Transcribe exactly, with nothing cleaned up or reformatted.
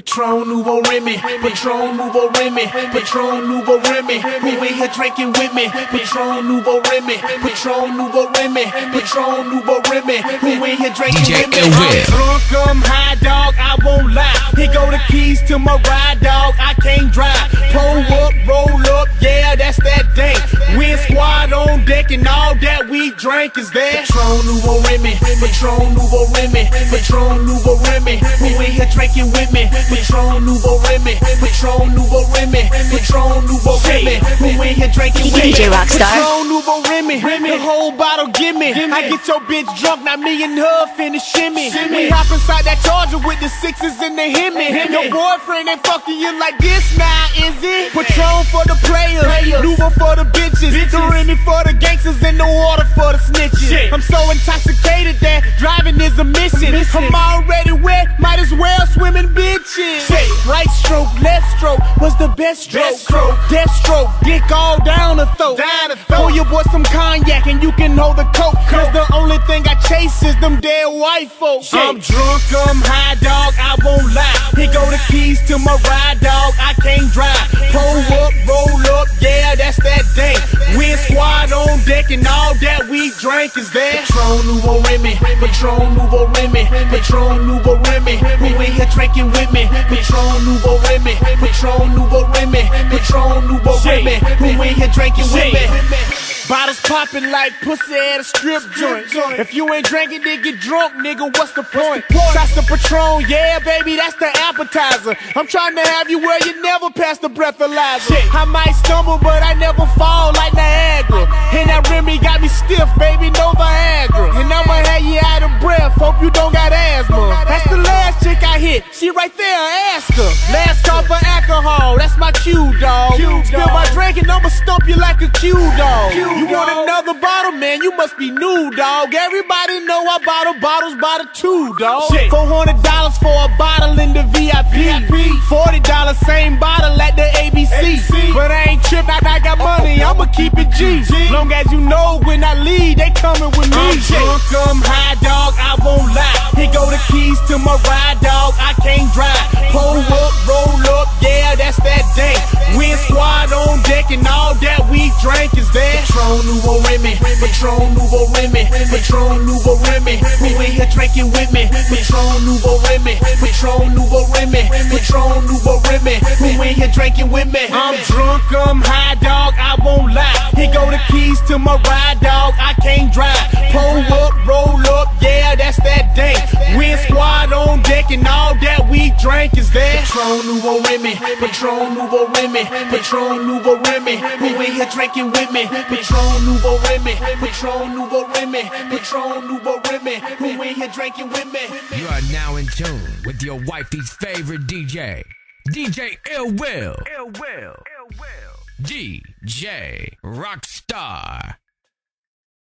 Patron Nouveau Remy, Patron Nouveau Remy, Patron Nouveau Remy. Who in here drinking with me? Patron Nouveau Remy, Patron Nouveau Remy, Patron Nouveau Remy. Who in here drinking with me? I'm drunk, I'm high, dog, I won't lie. Here go the keys to my ride, dog, I can't drive. Pull up, roll up, yeah, that's that day. Win squad on deck and all that we drank is there. Patron Nouveau Remy, Patron Nouveau Remy, Patron Nouveau Remy. Who in here drinking with me? Patron Nouveau Remy, Patron Nouveau Remy, Patron Nouveau Remy. Who in here drinking with me? D J Rockstar. Patron Nouveau Remy, the whole bottle gimme. I get your bitch drunk, now me and her finish shimmy. We hop inside that Charger with the sixes and the Hemi. Your boyfriend ain't fucking you like this now, is it? Patron for the players, Nouveau for the bitches, the Remy for the gangsters, and the water for the snitches. I'm so intoxicated that driving is a mission. I'm already wet, might as well swim in bitches. Right stroke, left stroke was the best stroke. Death stroke, dick all down the throat. Pour your boy some cognac and you can hold the coke. Cause the only thing I chase is them dead white folks. I'm drunk, I'm high, dog, I won't lie. Here go the keys to my ride, dog, I can't drive. Pull up, roll up, yeah, that's that day. Win squad on deck and all that we drank is there. Patron Nouveau Remy, Patron Nouveau Remy, Patron Nouveau Remy. Who in here drinking with me? Patron Nouveau Remy, Patron Nouveau Remy, Patron Nouveau Remy. Who in here drinking with me? Bottles popping like pussy at a strip joint. If you ain't drinking, then get drunk, nigga, what's the point? Shots of Patron, yeah, baby, that's the appetizer. I'm trying to have you where you never pass the breathalyzer. I might stumble, but I never fall like Niagara. And that Remy got me stiff, baby, no Viagra. And I'ma have you out of breath, hope you don't got asthma. That's the last chick I hit, she right there, ask her. Last call for alcohol, that's my cue, dog. Spill my drink and I'ma stump you like a cue, dog. You want another bottle, man, you must be new, dog. Everybody know I bottle bottles by the two, dog. Four hundred dollars for a bottle in the V I P. Forty dollars, same bottle at the A B C. But I ain't trippin', I got money, I'ma keep it G. Long as you know when I leave, they coming with me. I'm drunk, I'm high, dog, I won't lie. Here go the keys to my ride, dog, I can't drive. Pull up, roll up, yeah, that's that day. Win squad on deck and all that we drank is there. Patron Nouveau Remy, Patron Nouveau Remy, Patron Nouveau Remy. Who in here drinking with me? Patron Nouveau Remy, Patron Nouveau Remy, Patron Nouveau Remy. Who in here drinking with me? I'm drunk, I'm high, dog, I won't lie. Here go the keys to my ride, dog, I can't drive. Pull up, roll up, yeah, that's that day. Win squad on deck and all that we drank is there. Patron Nouveau Remy, Patron Nouveau Remy, Patron Nouveau Remy. Who in here drinking with me? Patron Nouveau Remy, Patron Nouveau Remy, Patron Nouveau Remy. Who in here drinking with me? You are now in tune with your wifey's favorite D J, D J Ill Will, Ill Will, Ill Will, D J Rockstar.